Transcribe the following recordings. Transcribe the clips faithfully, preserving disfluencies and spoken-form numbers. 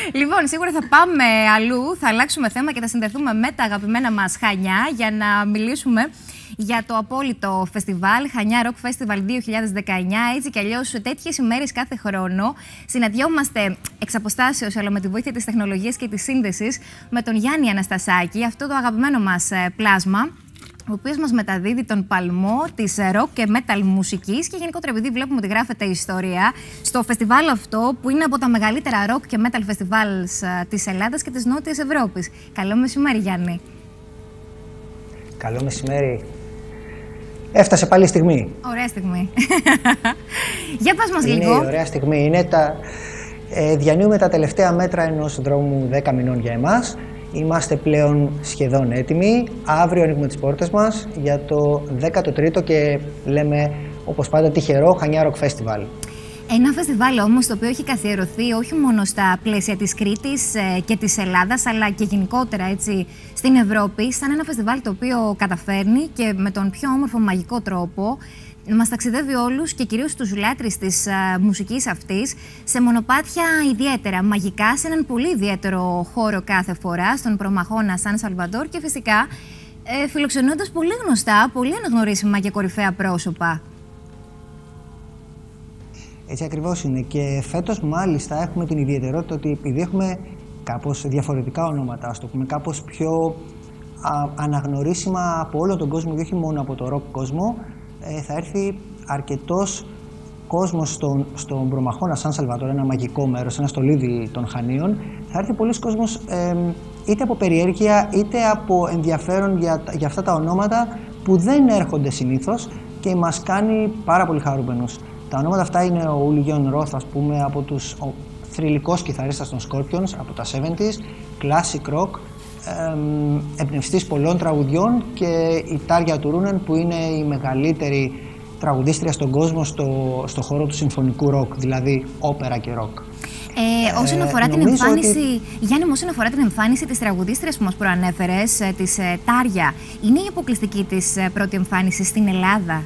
Λοιπόν, σίγουρα θα πάμε αλλού, θα αλλάξουμε θέμα και θα συνδεθούμε με τα αγαπημένα μας Χανιά για να μιλήσουμε για το απόλυτο φεστιβάλ, Χανιά Rock Festival δύο χιλιάδες δεκαεννιά. Έτσι κι αλλιώς, τέτοιες ημέρες κάθε χρόνο συναντιόμαστε εξ αποστάσεως, αλλά με τη βοήθεια της τεχνολογίας και της σύνδεσης με τον Γιάννη Αναστασάκη, αυτό το αγαπημένο μας πλάσμα, ο οποίος μας μεταδίδει τον παλμό της rock και metal μουσικής και γενικότερα επειδή βλέπουμε ότι γράφεται ιστορία στο φεστιβάλ αυτό που είναι από τα μεγαλύτερα rock και metal festivals της Ελλάδας και της Νότιας Ευρώπης. Καλό μεσημέρι, Γιάννη. Καλό μεσημέρι. Έφτασε πάλι η στιγμή. Ωραία στιγμή. Για πας μας είναι λίγο. Είναι ωραία στιγμή. Είναι τα... ε, διανύουμε τα τελευταία μέτρα ενός δρόμου δέκα μηνών για εμάς. Είμαστε πλέον σχεδόν έτοιμοι. Αύριο ανοίγουμε τις πόρτες μας για το δέκατο τρίτο και λέμε, όπως πάντα, τυχερό Χανιά Rock Festival. Ένα φεστιβάλ όμως το οποίο έχει καθιερωθεί όχι μόνο στα πλαίσια της Κρήτης και της Ελλάδας, αλλά και γενικότερα έτσι στην Ευρώπη, σαν ένα φεστιβάλ το οποίο καταφέρνει και με τον πιο όμορφο μαγικό τρόπο μας ταξιδεύει όλους και κυρίως τους λάτρεις της α, μουσικής αυτής σε μονοπάτια ιδιαίτερα μαγικά, σε έναν πολύ ιδιαίτερο χώρο κάθε φορά, στον προμαχώνα Σαν Σαλβαντόρ και φυσικά ε, φιλοξενώντας πολύ γνωστά, πολύ αναγνωρίσιμα και κορυφαία πρόσωπα. Έτσι ακριβώς είναι και φέτος μάλιστα έχουμε την ιδιαιτερότητα ότι επειδή έχουμε κάπως διαφορετικά ονόματα, ας το πούμε κάπως πιο α, αναγνωρίσιμα από όλο τον κόσμο και όχι μόνο από το rock κόσμο, ε, θα έρθει αρκετός κόσμος στον, στον προμαχώνα Σαν Σαλβατόρ, ένα μαγικό μέρος, ένα στολίδι των Χανίων. Θα έρθει πολλοί κόσμος ε, είτε από περιέργεια είτε από ενδιαφέρον για, για αυτά τα ονόματα που δεν έρχονται συνήθως και μας κάνει πάρα πολύ χαρούμενους. Τα ονόματα αυτά είναι ο Ούλι Γιον Ροθ, ας πούμε, από τους ο θρυλικός κιθαρίστας των Scorpions, από τα εβδομήντα, classic rock, εμ, εμπνευστής πολλών τραγουδιών, και η Τάρια Τουρούνεν, που είναι η μεγαλύτερη τραγουδίστρια στον κόσμο στο, στο χώρο του συμφωνικού ροκ, δηλαδή όπερα και ροκ. Ε, όσον αφορά ε, την εμφάνιση, ότι... Γιάννη, όσον αφορά την εμφάνιση της τραγουδίστριας που μας προανέφερες, της ε, Τάρια, είναι η αποκλειστική της ε, πρώτη εμφάνιση στην Ελλάδα?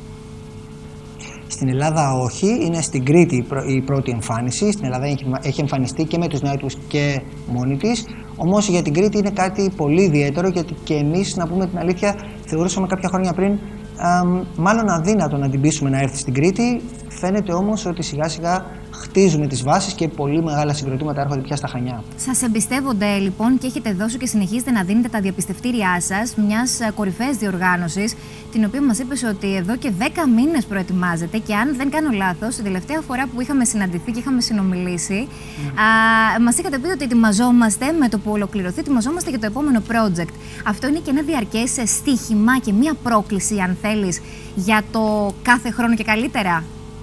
Στην Ελλάδα όχι, είναι στην Κρήτη η πρώτη εμφάνιση. Στην Ελλάδα έχει εμφανιστεί και με τους Nightwish και μόνη της. Όμως για την Κρήτη είναι κάτι πολύ ιδιαίτερο, γιατί και εμείς, να πούμε την αλήθεια, θεωρούσαμε κάποια χρόνια πριν α, μάλλον αδύνατο να την πείσουμε να έρθει στην Κρήτη. Φαίνεται όμως ότι σιγά σιγά χτίζουμε τις βάσεις και πολύ μεγάλα συγκροτήματα έρχονται πια στα Χανιά. Σας εμπιστεύονται λοιπόν και έχετε δώσει και συνεχίζετε να δίνετε τα διαπιστευτήριά σας μιας κορυφαίας διοργάνωσης, την οποία μας είπες ότι εδώ και δέκα μήνες προετοιμάζεται, και αν δεν κάνω λάθος, την τελευταία φορά που είχαμε συναντηθεί και είχαμε συνομιλήσει, mm. α, μας είχατε πει ότι ετοιμαζόμαστε, με το που ολοκληρωθεί, ετοιμαζόμαστε για το επόμενο project. Αυτό είναι και ένα διαρκές στοίχημα και μια πρόκληση, αν θέλεις, για το κάθε χρόνο και καλύτερα.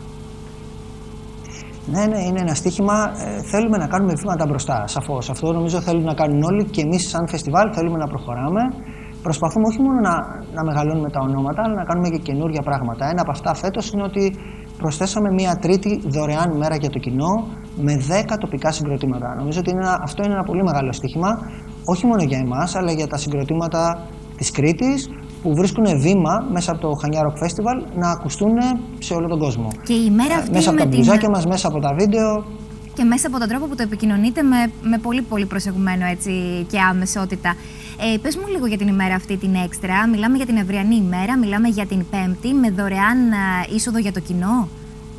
Ναι, ναι, είναι ένα στοίχημα. Ε, θέλουμε να κάνουμε βήματα μπροστά, σαφώς. Αυτό νομίζω θέλουν να κάνουν όλοι και εμείς, σαν φεστιβάλ, θέλουμε να προχωράμε. Προσπαθούμε όχι μόνο να, να μεγαλώνουμε τα ονόματα, αλλά να κάνουμε και καινούργια πράγματα. Ένα από αυτά φέτος είναι ότι προσθέσαμε μία τρίτη δωρεάν μέρα για το κοινό με δέκα τοπικά συγκροτήματα. Νομίζω ότι είναι ένα, αυτό είναι ένα πολύ μεγάλο στοίχημα, όχι μόνο για εμάς, αλλά για τα συγκροτήματα της Κρήτης, που βρίσκουν βήμα μέσα από το Χανιά Rock Festival να ακουστούν σε όλο τον κόσμο. Και η μέρα αυτή μέσα από με τα την... μπλουζάκια μας, μέσα από τα βίντεο. Και μέσα από τον τρόπο που το επικοινωνείτε με, με πολύ πολύ προσεγμένο έτσι και άμεσότητα. Ε, πες μου λίγο για την ημέρα αυτή την έξτρα. Μιλάμε για την ευριανή ημέρα, μιλάμε για την Πέμπτη, με δωρεάν α, είσοδο για το κοινό.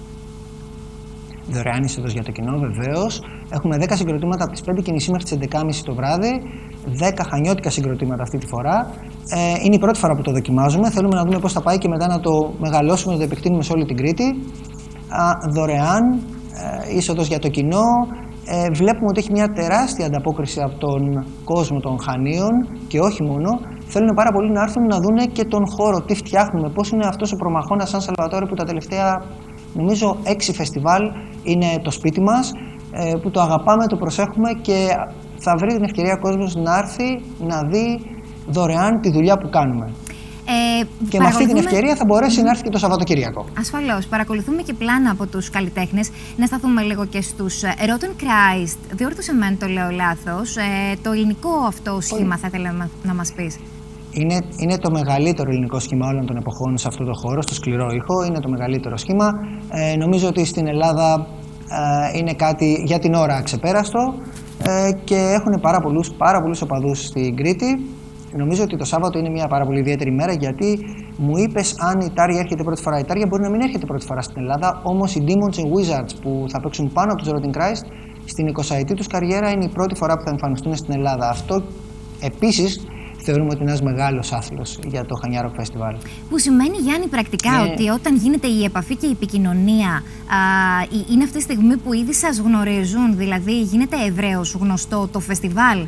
Δωρεάν είσοδος για το κοινό, βεβαίως. Έχουμε δέκα συγκροτήματα από τις πέντε και μισή μέχρι τις έντεκα και μισή το βράδυ. δέκα χανιώτικα συγκροτήματα αυτή τη φορά. Ε, είναι η πρώτη φορά που το δοκιμάζουμε. Θέλουμε να δούμε πώς θα πάει και μετά να το μεγαλώσουμε, να το επεκτείνουμε σε όλη την Κρήτη. Α, δωρεάν ε, είσοδος για το κοινό. Ε, βλέπουμε ότι έχει μια τεράστια ανταπόκριση από τον κόσμο των Χανίων και όχι μόνο. Θέλουν πάρα πολύ να έρθουν να δούνε και τον χώρο, τι φτιάχνουμε, πώς είναι αυτός ο προμαχώνα Σαν Σαλβατόρ, που τα τελευταία, νομίζω, έξι φεστιβάλ είναι το σπίτι μας, ε, που το αγαπάμε, το προσέχουμε και θα βρει την ευκαιρία ο κόσμος να έρθει να δει δωρεάν τη δουλειά που κάνουμε. Ε, και με αυτή την ευκαιρία θα μπορέσει mm. να έρθει και το Σαββατοκύριακο. Ασφαλώς. Παρακολουθούμε και πλάνα από τους καλλιτέχνες. Να σταθούμε λίγο και στους Rotten Christ. Διόρθωσε με αν το λέω λάθος. Ε, το ελληνικό αυτό σχήμα θα ήθελα να μας πεις. Είναι, είναι το μεγαλύτερο ελληνικό σχήμα όλων των εποχών σε αυτό το χώρο, στο σκληρό ήχο. Είναι το μεγαλύτερο σχήμα. Ε, νομίζω ότι στην Ελλάδα ε, είναι κάτι για την ώρα ξεπέραστο. ε, και έχουν πάρα πολλούς, πάρα πολλούς οπαδούς στην Κρήτη. Νομίζω ότι το Σάββατο είναι μια πάρα πολύ ιδιαίτερη μέρα, γιατί μου είπες αν η Τάρια έρχεται πρώτη φορά. Η Τάρια μπορεί να μην έρχεται πρώτη φορά στην Ελλάδα, όμως οι Demons and Wizards που θα παίξουν πάνω από τους Rotting Christ στην εικοσαετή τους καριέρα είναι η πρώτη φορά που θα εμφανιστούν στην Ελλάδα. Αυτό επίσης θεωρούμε ότι είναι ένας μεγάλος άθλος για το Χανιά Rock Festival. Που σημαίνει, Γιάννη, πρακτικά ναι. ότι όταν γίνεται η επαφή και η επικοινωνία, α, είναι αυτή τη στιγμή που ήδη σας γνωρίζουν, δηλαδή γίνεται ευρέως γνωστό το φεστιβάλ.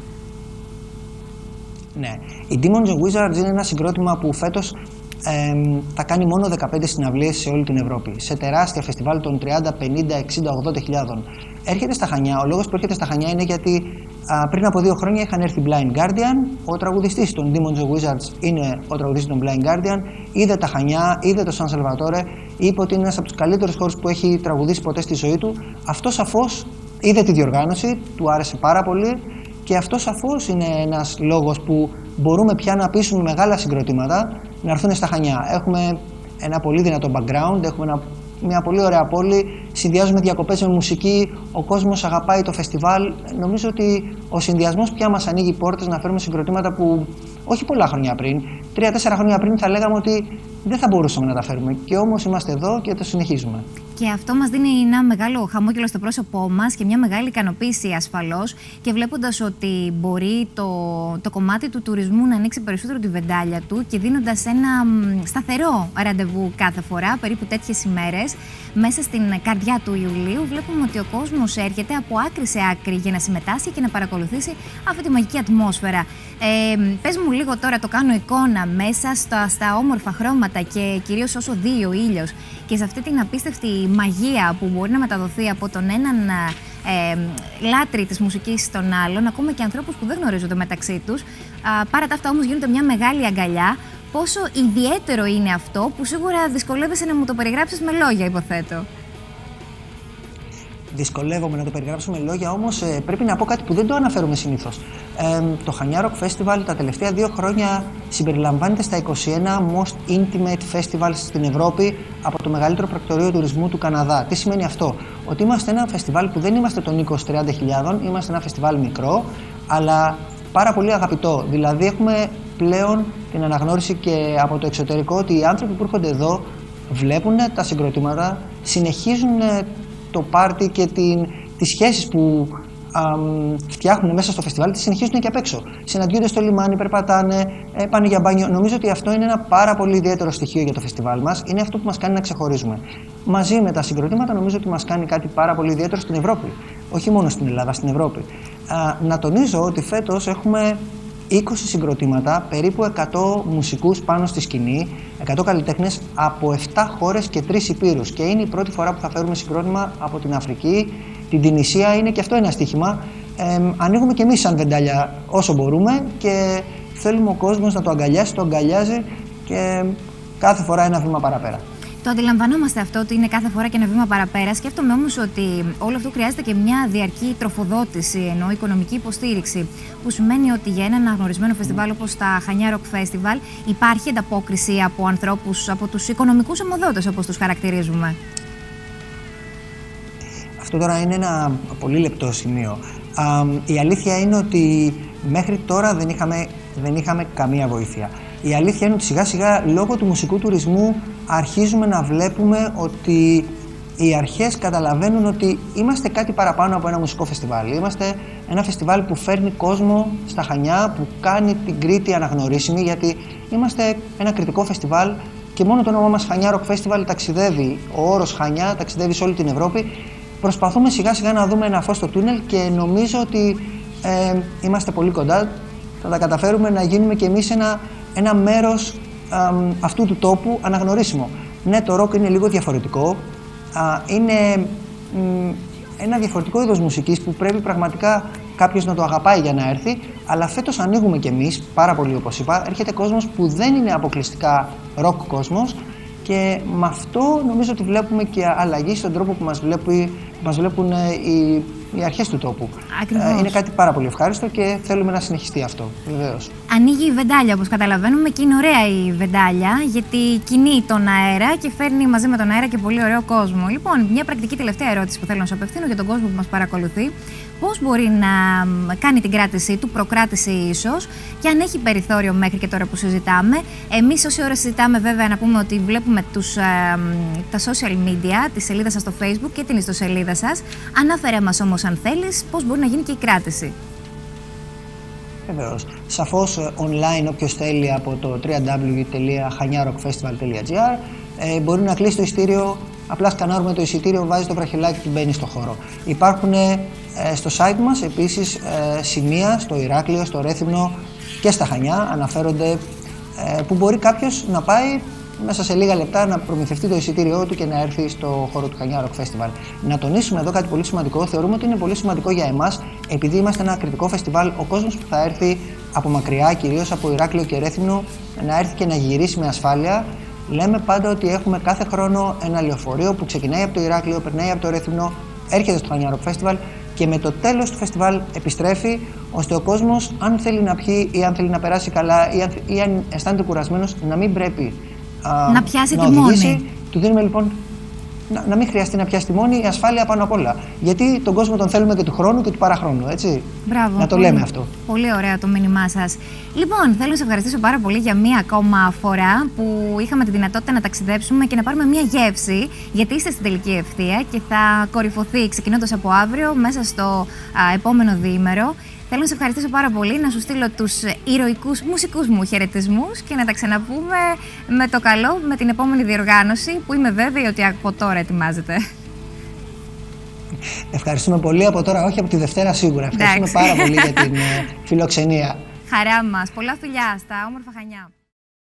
Ναι. Η Demons and Wizards είναι ένα συγκρότημα που φέτος ε, θα κάνει μόνο δεκαπέντε συναυλίες σε όλη την Ευρώπη. Σε τεράστια φεστιβάλ των τριάντα, πενήντα, εξήντα, ογδόντα χιλιάδων. Έρχεται στα Χανιά. Ο λόγος που έρχεται στα Χανιά είναι γιατί α, πριν από δύο χρόνια είχαν έρθει Blind Guardian. Ο τραγουδιστής των Demons and Wizards είναι ο τραγουδιστής των Blind Guardian. Είδε τα Χανιά, είδε το Σαν Σαλβατόρε. Είπε ότι είναι ένας από τους καλύτερους χώρους που έχει τραγουδήσει ποτέ στη ζωή του. Αυτό σαφώς είδε τη διοργάνωση, του άρεσε πάρα πολύ. Και αυτό σαφώς είναι ένας λόγος που μπορούμε πια να πείσουμε μεγάλα συγκροτήματα να έρθουν στα Χανιά. Έχουμε ένα πολύ δυνατό background, έχουμε ένα, μια πολύ ωραία πόλη, συνδυάζουμε διακοπές με μουσική, ο κόσμος αγαπάει το φεστιβάλ. Νομίζω ότι ο συνδυασμός πια μας ανοίγει πόρτες να φέρουμε συγκροτήματα που όχι πολλά χρόνια πριν, τρία-τέσσερα χρόνια πριν θα λέγαμε ότι δεν θα μπορούσαμε να τα φέρουμε. Και όμως είμαστε εδώ και το συνεχίζουμε. Και αυτό μας δίνει ένα μεγάλο χαμόγελο στο πρόσωπό μας και μια μεγάλη ικανοποίηση ασφαλώς. Και βλέποντας ότι μπορεί το, το κομμάτι του τουρισμού να ανοίξει περισσότερο τη βεντάλια του και δίνοντας ένα σταθερό ραντεβού κάθε φορά, περίπου τέτοιες ημέρες, μέσα στην καρδιά του Ιουλίου, βλέπουμε ότι ο κόσμος έρχεται από άκρη σε άκρη για να συμμετάσχει και να παρακολουθήσει αυτή τη μαγική ατμόσφαιρα. Ε, πες μου λίγο τώρα, το κάνω εικόνα μέσα στα, στα όμορφα χρώματα και κυρίως όσο δει ο ήλιος και σε αυτή την απίστευτη μαγεία που μπορεί να μεταδοθεί από τον έναν ε, λάτρη της μουσικής στον άλλον, ακόμα και ανθρώπους που δεν γνωρίζονται μεταξύ τους. Α, παρά τα αυτά όμως γίνονται μια μεγάλη αγκαλιά. Πόσο ιδιαίτερο είναι αυτό που σίγουρα δυσκολεύεσαι να μου το περιγράψεις με λόγια, υποθέτω. Δυσκολεύομαι να το περιγράψω με λόγια, όμως ε, πρέπει να πω κάτι που δεν το αναφέρουμε συνήθως. Ε, το Χανιά Rock Festival τα τελευταία δύο χρόνια συμπεριλαμβάνεται στα είκοσι ένα Most Intimate Festivals στην Ευρώπη από το μεγαλύτερο πρακτορείο τουρισμού του Καναδά. Τι σημαίνει αυτό? Ότι είμαστε ένα φεστιβάλ που δεν είμαστε των είκοσι με τριάντα χιλιάδων, είμαστε ένα φεστιβάλ μικρό, αλλά πάρα πολύ αγαπητό. Δηλαδή έχουμε πλέον την αναγνώριση και από το εξωτερικό ότι οι άνθρωποι που έρχονται εδώ βλέπουν τα συγκροτήματα, συνεχίζουν το πάρτι και την, τις σχέσεις που α, φτιάχνουν μέσα στο φεστιβάλ, τις συνεχίζουν και απ' έξω. Συναντιούνται στο λιμάνι, περπατάνε, ε, πάνε για μπάνιο. Νομίζω ότι αυτό είναι ένα πάρα πολύ ιδιαίτερο στοιχείο για το φεστιβάλ μας. Είναι αυτό που μας κάνει να ξεχωρίζουμε. Μαζί με τα συγκροτήματα, νομίζω ότι μας κάνει κάτι πάρα πολύ ιδιαίτερο στην Ευρώπη. Όχι μόνο στην Ελλάδα, στην Ευρώπη. Α, να τονίζω ότι φέτος έχουμε είκοσι συγκροτήματα, περίπου εκατό μουσικούς πάνω στη σκηνή, εκατό καλλιτέχνες από επτά χώρες και τρεις υπήρους. Και είναι η πρώτη φορά που θα φέρουμε συγκρότημα από την Αφρική, την Τινησία, είναι και αυτό ένα στοίχημα. Ε, ανοίγουμε και εμείς σαν βεντάλια όσο μπορούμε και θέλουμε ο κόσμος να το αγκαλιάσει, το αγκαλιάζει και κάθε φορά ένα βήμα παραπέρα. Το αντιλαμβανόμαστε αυτό ότι είναι κάθε φορά και ένα βήμα παραπέρα. Σκέφτομαι όμως ότι όλο αυτό χρειάζεται και μια διαρκή τροφοδότηση, ενώ οικονομική υποστήριξη. Που σημαίνει ότι για ένα αναγνωρισμένο φεστιβάλ όπως τα Χανιά Rock Festival υπάρχει ανταπόκριση από ανθρώπους, από τους οικονομικούς αιμοδότες, όπως τους χαρακτηρίζουμε. Αυτό τώρα είναι ένα πολύ λεπτό σημείο. Α, η αλήθεια είναι ότι μέχρι τώρα δεν είχαμε, δεν είχαμε καμία βοήθεια. Η αλήθεια είναι ότι σιγά σιγά λόγω του μουσικού τουρισμού αρχίζουμε να βλέπουμε ότι οι αρχές καταλαβαίνουν ότι είμαστε κάτι παραπάνω από ένα μουσικό φεστιβάλ. Είμαστε ένα φεστιβάλ που φέρνει κόσμο στα Χανιά, που κάνει την Κρήτη αναγνωρίσιμη, γιατί είμαστε ένα κριτικό φεστιβάλ και μόνο το όνομά μας Χανιά Rock Festival ταξιδεύει, ο όρος Χανιά ταξιδεύει σε όλη την Ευρώπη. Προσπαθούμε σιγά σιγά να δούμε ένα φως στο τούνελ και νομίζω ότι ε, είμαστε πολύ κοντά. Θα τα καταφέρουμε να γίνουμε κι εμείς ένα, ένα μέρος α, αυτού του τόπου αναγνωρίσιμο. Ναι, το ροκ είναι λίγο διαφορετικό. Α, είναι μ, ένα διαφορετικό είδος μουσικής που πρέπει πραγματικά κάποιος να το αγαπάει για να έρθει. Αλλά φέτος ανοίγουμε κι εμείς πάρα πολύ, όπως είπα. Έρχεται κόσμος που δεν είναι αποκλειστικά ροκ κόσμος. Και με αυτό νομίζω ότι βλέπουμε και αλλαγή στον τρόπο που μας, βλέπει, μας βλέπουν οι οι αρχές του τόπου. Ακριβώς. Είναι κάτι πάρα πολύ ευχάριστο και θέλουμε να συνεχιστεί αυτό, βεβαίως. Ανοίγει η βεντάλια, όπως καταλαβαίνουμε, και είναι ωραία η βεντάλια, γιατί κινεί τον αέρα και φέρνει μαζί με τον αέρα και πολύ ωραίο κόσμο. Λοιπόν, μια πρακτική τελευταία ερώτηση που θέλω να σου απευθύνω για τον κόσμο που μας παρακολουθεί. Πώς μπορεί να κάνει την κράτησή του, προκράτηση ίσως, και αν έχει περιθώριο μέχρι και τώρα που συζητάμε. Εμείς όση ώρα συζητάμε, βέβαια, να πούμε ότι βλέπουμε τους, ε, τα social media, τη σελίδα σας στο Facebook και την ιστοσελίδα σας. Ανάφερε μας όμως, αν θέλεις, πώς μπορεί να γίνει και η κράτηση. Βεβαίως. Σαφώς online όποιος θέλει από το double-u double-u double-u τελεία χανιάροκφεστιβάλ τελεία τζι άρ ε, μπορεί να κλείσει το εισιτήριο. Απλά σκανάρουμε το εισιτήριο, βάζει το βραχελάκι και μπαίνει στο χώρο. Υπάρχουν ε, στο site μας επίσης ε, σημεία στο Ηράκλειο, στο Ρέθυμνο και στα Χανιά αναφέρονται ε, που μπορεί κάποιος να πάει μέσα σε λίγα λεπτά να προμηθευτεί το εισιτήριό του και να έρθει στο χώρο του Χανιά Rock Festival. Να τονίσουμε εδώ κάτι πολύ σημαντικό. Θεωρούμε ότι είναι πολύ σημαντικό για εμάς, επειδή είμαστε ένα κριτικό φεστιβάλ, ο κόσμος που θα έρθει από μακριά, κυρίως από Ηράκλειο και Ρέθυμνο, να έρθει και να γυρίσει με ασφάλεια. Λέμε πάντα ότι έχουμε κάθε χρόνο ένα λεωφορείο που ξεκινάει από το Ηράκλειο, περνάει από το Ρέθυμνο, έρχεται στο Χανιά Rock Festival και με το τέλος του φεστιβάλ επιστρέφει, ώστε ο κόσμος, αν θέλει να πιει ή αν θέλει να περάσει καλά ή αν, ή αν αισθάνεται κουρασμένος, να μην πρέπει α, να πιάσει να τη μόνη. Του δίνουμε λοιπόν να, να μην χρειαστεί να πιάσει τη μόνη, η ασφάλεια πάνω απ' όλα. Γιατί τον κόσμο τον θέλουμε και του χρόνου και του παραχρόνου, έτσι. Μπράβο, να το πολύ, λέμε αυτό. Πολύ ωραίο το μήνυμά σας. Λοιπόν, θέλω να σας ευχαριστήσω πάρα πολύ για μία ακόμα φορά που είχαμε τη δυνατότητα να ταξιδέψουμε και να πάρουμε μία γεύση, γιατί είστε στην τελική ευθεία και θα κορυφωθεί ξεκινώντας από αύριο μέσα στο α, επόμενο διήμερο. Θέλω να σε ευχαριστήσω πάρα πολύ, να σου στείλω τους ηρωικούς μουσικούς μου χαιρετισμούς και να τα ξαναπούμε με το καλό με την επόμενη διοργάνωση που είμαι βέβαιη ότι από τώρα ετοιμάζεται. Ευχαριστούμε πολύ από τώρα, όχι από τη Δευτέρα σίγουρα. Ευχαριστούμε Εντάξει. πάρα πολύ για την φιλοξενία. Χαρά μας. Πολλά φιλιά στα όμορφα Χανιά.